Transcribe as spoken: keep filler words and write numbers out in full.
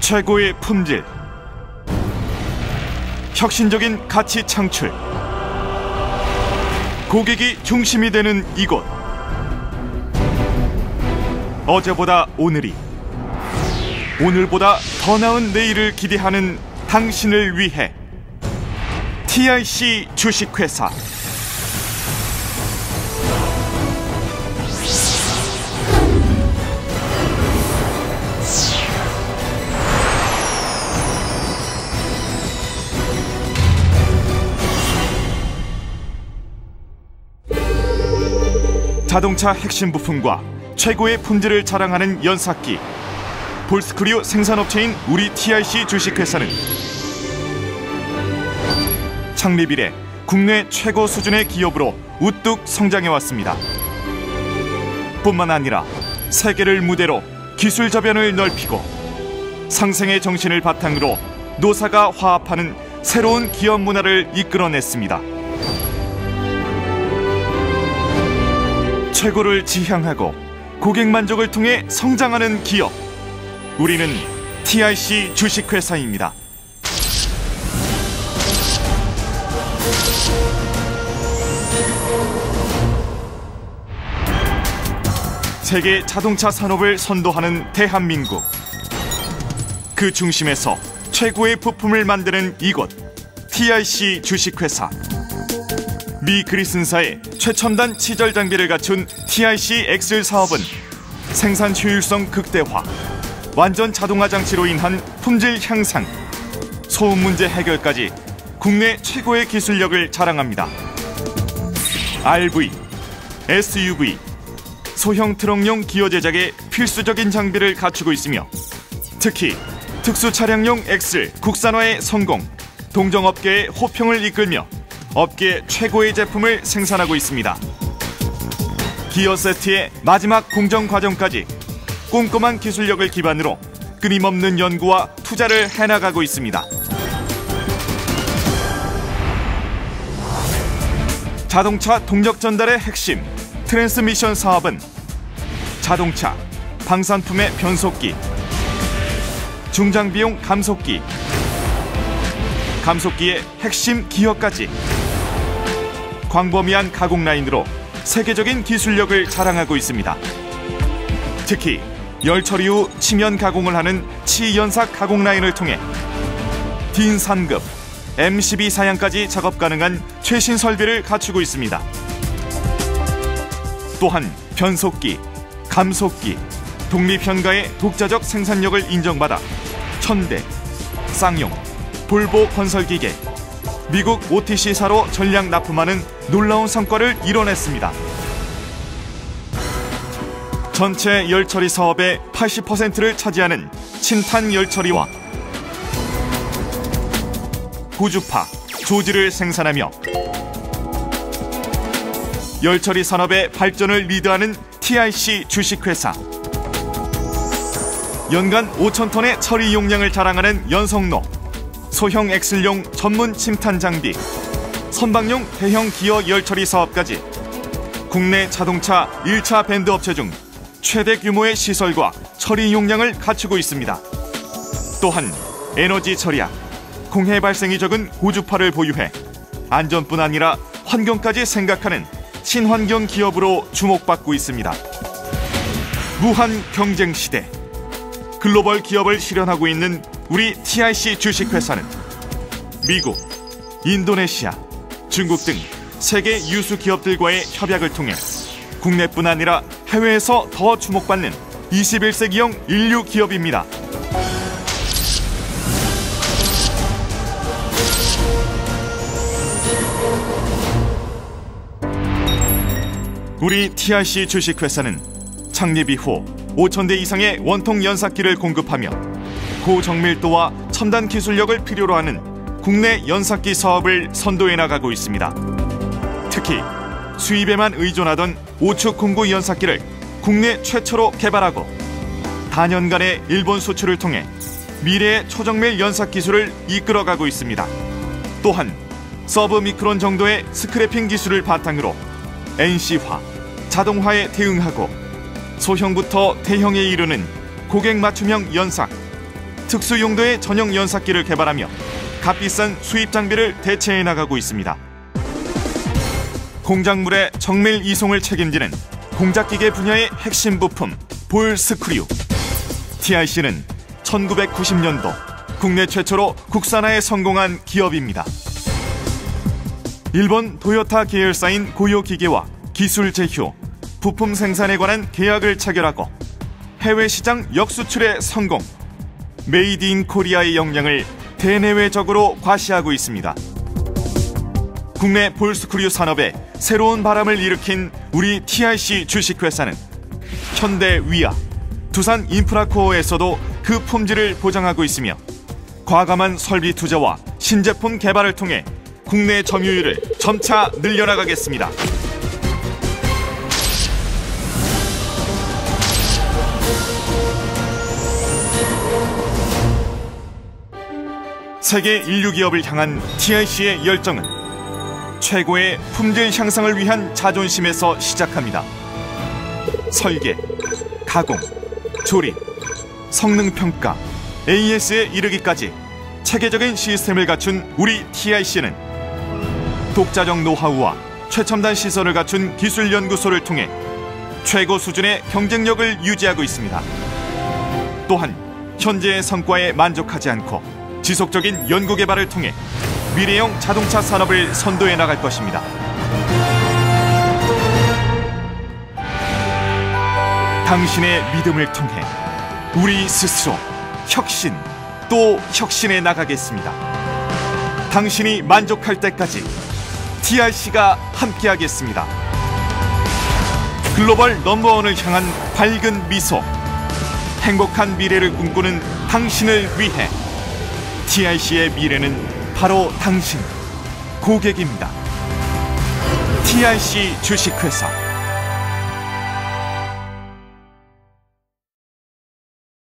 최고의 품질, 혁신적인 가치 창출, 고객이 중심이 되는 이곳. 어제보다 오늘이, 오늘보다 더 나은 내일을 기대하는 당신을 위해 티아이씨 주식회사. 자동차 핵심 부품과 최고의 품질을 자랑하는 연삭기, 볼스크류 생산업체인 우리 티아이씨 주식회사는 창립 이래 국내 최고 수준의 기업으로 우뚝 성장해왔습니다. 뿐만 아니라 세계를 무대로 기술 저변을 넓히고 상생의 정신을 바탕으로 노사가 화합하는 새로운 기업 문화를 이끌어냈습니다. 최고를 지향하고 고객 만족을 통해 성장하는 기업, 우리는 티아이씨 주식회사입니다. 세계 자동차 산업을 선도하는 대한민국, 그 중심에서 최고의 부품을 만드는 이곳 티아이씨 주식회사. 미 그리슨사의 최첨단 치절 장비를 갖춘 티아이씨 엑셀 사업은 생산 효율성 극대화, 완전 자동화 장치로 인한 품질 향상, 소음 문제 해결까지 국내 최고의 기술력을 자랑합니다. 알브이, 에스유브이, 소형 트럭용 기어 제작에 필수적인 장비를 갖추고 있으며 특히 특수 차량용 엑셀 국산화의 성공, 동종업계의 호평을 이끌며 업계 최고의 제품을 생산하고 있습니다. 기어 세트의 마지막 공정 과정까지 꼼꼼한 기술력을 기반으로 끊임없는 연구와 투자를 해나가고 있습니다. 자동차 동력 전달의 핵심 트랜스미션 사업은 자동차, 방산품의 변속기, 중장비용 감속기, 감속기의 핵심 기어까지 광범위한 가공 라인으로 세계적인 기술력을 자랑하고 있습니다. 특히 열 처리 후 치면 가공을 하는 치연삭 가공 라인을 통해 딘 삼급, 엠 십이 사양까지 작업 가능한 최신 설비를 갖추고 있습니다. 또한 변속기, 감속기, 독립현가의 독자적 생산력을 인정받아 현대, 쌍용, 볼보 건설기계, 미국 오티씨사로 전량 납품하는 놀라운 성과를 이뤄냈습니다. 전체 열처리 사업의 팔십 퍼센트를 차지하는 친탄 열처리와 고주파, 조지를 생산하며 열처리 산업의 발전을 리드하는 티아이씨 주식회사. 연간 오천 톤의 처리 용량을 자랑하는 연성로, 소형 엑셀용 전문 침탄 장비, 선박용 대형 기어 열처리 사업까지 국내 자동차 일 차 밴드 업체 중 최대 규모의 시설과 처리 용량을 갖추고 있습니다. 또한 에너지 절약, 공해 발생이 적은 고주파를 보유해 안전뿐 아니라 환경까지 생각하는 친환경 기업으로 주목받고 있습니다. 무한 경쟁 시대, 글로벌 기업을 실현하고 있는 우리 티아이씨 주식회사는 미국, 인도네시아, 중국 등 세계 유수 기업들과의 협약을 통해 국내뿐 아니라 해외에서 더 주목받는 이십일 세기형 인류 기업입니다. 우리 티아이씨 주식회사는 창립 이후 오천 대 이상의 원통 연삭기를 공급하며 고정밀도와 첨단 기술력을 필요로 하는 국내 연삭기 사업을 선도해 나가고 있습니다. 특히 수입에만 의존하던 오축 공구 연삭기를 국내 최초로 개발하고 다년간의 일본 수출을 통해 미래의 초정밀 연삭 기술을 이끌어가고 있습니다. 또한 서브 미크론 정도의 스크래핑 기술을 바탕으로 엔씨화, 자동화에 대응하고 소형부터 대형에 이르는 고객 맞춤형 연삭, 특수 용도의 전용 연삭기를 개발하며 값비싼 수입 장비를 대체해 나가고 있습니다. 공작물의 정밀 이송을 책임지는 공작기계 분야의 핵심 부품 볼 스크류. 티아이씨는 천구백구십 년도 국내 최초로 국산화에 성공한 기업입니다. 일본 도요타 계열사인 고요기계와 기술 제휴, 부품 생산에 관한 계약을 체결하고 해외 시장 역수출에 성공. 메이드 인 코리아의 역량을 대내외적으로 과시하고 있습니다. 국내 볼스크류 산업에 새로운 바람을 일으킨 우리 티아이씨 주식회사는 현대 위아, 두산 인프라코어에서도 그 품질을 보장하고 있으며 과감한 설비 투자와 신제품 개발을 통해 국내 점유율을 점차 늘려나가겠습니다. 세계 인류 기업을 향한 티아이씨의 열정은 최고의 품질 향상을 위한 자존심에서 시작합니다. 설계, 가공, 조립, 성능 평가, 에이에스에 이르기까지 체계적인 시스템을 갖춘 우리 티아이씨는 독자적 노하우와 최첨단 시설을 갖춘 기술연구소를 통해 최고 수준의 경쟁력을 유지하고 있습니다. 또한 현재의 성과에 만족하지 않고 지속적인 연구개발을 통해 미래형 자동차 산업을 선도해 나갈 것입니다. 당신의 믿음을 통해 우리 스스로 혁신 또 혁신해 나가겠습니다. 당신이 만족할 때까지 티아이씨가 함께하겠습니다. 글로벌 넘버원을 향한 밝은 미소, 행복한 미래를 꿈꾸는 당신을 위해 티아이씨의 미래는 바로 당신, 고객입니다. 티아이씨 주식회사